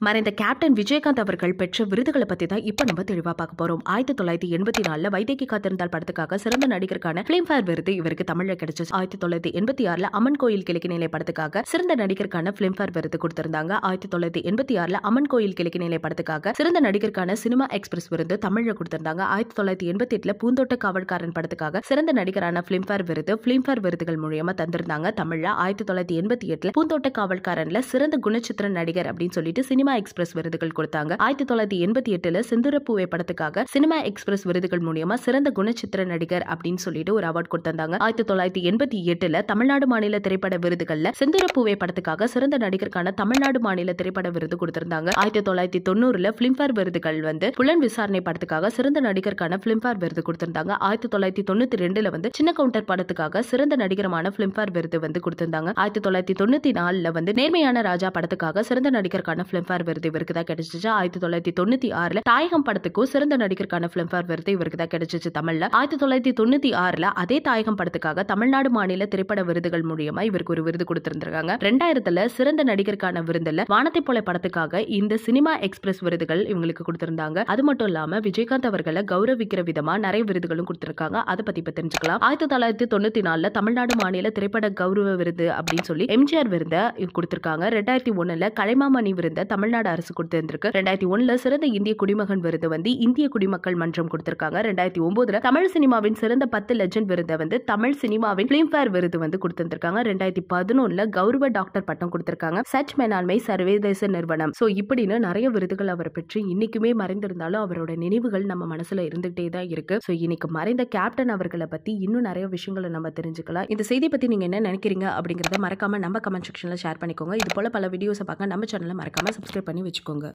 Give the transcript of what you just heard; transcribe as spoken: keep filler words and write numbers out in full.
மறைந்த கேப்டன் விஜயகாந்த் அவர்கள் பெற்ற விருதுகளை பத்தி தான் இப்ப நம்ம தெளிவா பார்க்க போறோம். ஆயிரத்தி தொள்ளாயிரத்தி எண்பத்தி நாலுல வைதேகி காத்திருந்தால் படத்துக்காக சிறந்த நடிகருக்கான பிலிம்பேர் விருது இவருக்கு தமிழ்ல கிடைச்சது. ஆயிரத்தி தொள்ளாயிரத்தி எண்பத்தி ஆறுல அம்மன் கோயில் கிழக்கு நிலை படத்துக்காக சிறந்த நடிகருக்கான பிலிம்பேர் விருது கொடுத்திருந்தாங்க. ஆயிரத்தி தொள்ளாயிரத்தி எண்பத்தி ஆறுல அம்மன் கோயில் கிழக்கு நிலை படத்துக்காக சிறந்த நடிகருக்கான சினிமா எக்ஸ்பிரஸ் விருது தமிழ்ல கொடுத்திருந்தாங்க. ஆயிரத்தி தொள்ளாயிரத்தி எண்பத்தி எட்டுல பூந்தோட்ட காவல்காரன் படத்துக்காக சிறந்த நடிகரான பிலிம்பேர் விருது பிலிம்பேர் விருதுகள் மூலமா தந்திருந்தாங்க தமிழ்ல. ஆயிரத்தி தொள்ளாயிரத்தி எண்பத்தி எட்டுல பூந்தோட்ட காவல்காரன்ல சிறந்த குணச்சித்திர நடிகர் அப்படின்னு சொல்லிட்டு சினிமா எக்ஸ்பிரஸ் விருதுகள் கொடுத்தாங்க. ஆயிரத்தி தொள்ளாயிரத்தி எண்பத்தி எட்டுல செந்தூரப்பூவே படத்துக்காக சினிமா எக்ஸ்பிரஸ் விருதுகள் மூலமா சிறந்த குணச்சித்திர நடிகர் அப்படின்னு சொல்லிட்டு ஒரு அவார்ட் கொடுத்திருந்தாங்க. ஆயிரத்தி தொள்ளாயிரத்தி எண்பத்தி எட்டுல தமிழ்நாடு மாநில திரைப்பட விருதுகள்ல செந்தூரப்பூவே படத்துக்காக சிறந்த நடிகருக்கான தமிழ்நாடு மாநில திரைப்பட விருது கொடுத்திருந்தாங்க. ஆயிரத்தி தொள்ளாயிரத்தி தொண்ணூறுல பிலிம்பேர் விருதுகள் வந்து புலன் விசாரணை படத்துக்காக சிறந்த நடிகருக்கான பிலிம்பேர் விருது கொடுத்திருந்தாங்க. ஆயிரத்தி தொள்ளாயிரத்தி தொண்ணூத்தி ரெண்டுல வந்து சின்ன கவுண்டர் படத்துக்காக சிறந்த நடிகரமான பிலிம்பேர் விருது வந்து கொடுத்திருந்தாங்க. ஆயிரத்தி தொள்ளாயிரத்தி தொண்ணூத்தி நாலுல வந்து நேர்மையான ராஜா படத்துக்காக சிறந்த நடிகருக்கான பிலிம்பேர் விருது இவருக்கு தான் கிடைச்சிச்சு. ஆயிரத்தி தொள்ளாயிரத்தி தொண்ணூத்தி ஆறுல தாயகம் படத்துக்கும் சிறந்த நடிகருக்கான பிலிம்பேர் விருது இவருக்கு தான் கிடைச்சிச்சு தமிழ்ல. ஆயிரத்தி தொள்ளாயிரத்தி தொண்ணூத்தி ஆறுல அதே தாயகம் படத்துக்காக தமிழ்நாடு மாநில திரைப்பட விருதுகள் மூலமா இவருக்கு ஒரு விருது கொடுத்திருந்தாங்க. ரெண்டாயிரத்துல சிறந்த நடிகருக்கான விருதுல வானத்தை போல படத்துக்காக இந்த சினிமா எக்ஸ்பிரஸ் விருதுகள் இவங்களுக்கு கொடுத்திருந்தாங்க. அது மட்டும் இல்லாம விஜயகாந்த் அவர்களை கௌரவிக்கிற விதமா நிறைய விருதுகளும் கொடுத்திருக்காங்க. அதை பத்தி இப்ப தெரிஞ்சுக்கலாம். ஆயிரத்தி தொள்ளாயிரத்தி தொண்ணூத்தி நாலுல தமிழ்நாடு மாநில திரைப்பட கௌரவ விருது அப்படின்னு சொல்லி எம்ஜிஆர் விருதை கொடுத்திருக்காங்க. ரெண்டாயிரத்தி ஒண்ணுல கலைமாமணி விருதை தமிழ்நாடு அரசு கொடுத்திருக்கு. ரெண்டாயிரத்தி ஒண்ணுல சிறந்த இந்திய குடிமகன் விருது வந்து இந்திய குடிமக்கள் மன்றம் கொடுத்திருக்காங்க. ரெண்டாயிரத்தி ஒன்பதுல தமிழ் சினிமாவின் சிறந்த பத்து லெஜண்ட் விருதை வந்து தமிழ் சினிமாவின் பிலிம்பேர் விருது வந்து கொடுத்திருக்காங்க. ரெண்டாயிரத்தி பதினொன்னுல கௌரவ டாக்டர் பட்டம் கொடுத்திருக்காங்க. சச் மேலாண்மை சர்வதேச நிறுவனம். சோ இப்படின்னு நிறைய விருதுகள் அவர் பெற்று இன்னைக்குமே மறைந்திருந்தாலும் அவரோட நினைவுகள் நம்ம மனசுல இருந்துகிட்டே தான் இருக்கு. சோ இன்னைக்கு மறைந்த கேப்டன் அவர்களை பத்தி இன்னும் நிறைய விஷயங்களை நம்ம தெரிஞ்சுக்கலாம். இந்த செய்தி பத்தி நீங்க என்ன நினைக்கிறீங்க அப்படிங்கறத மறக்காம நம்ம கமெண்ட் செக்ஷன்ல ஷேர் பண்ணிக்கோங்க. இது போல பல வீடியோஸை பார்க்க நம்ம சேனலை மறக்காம சப்ஸ்கிரைப் பண்ணி வச்சுக்கோங்க.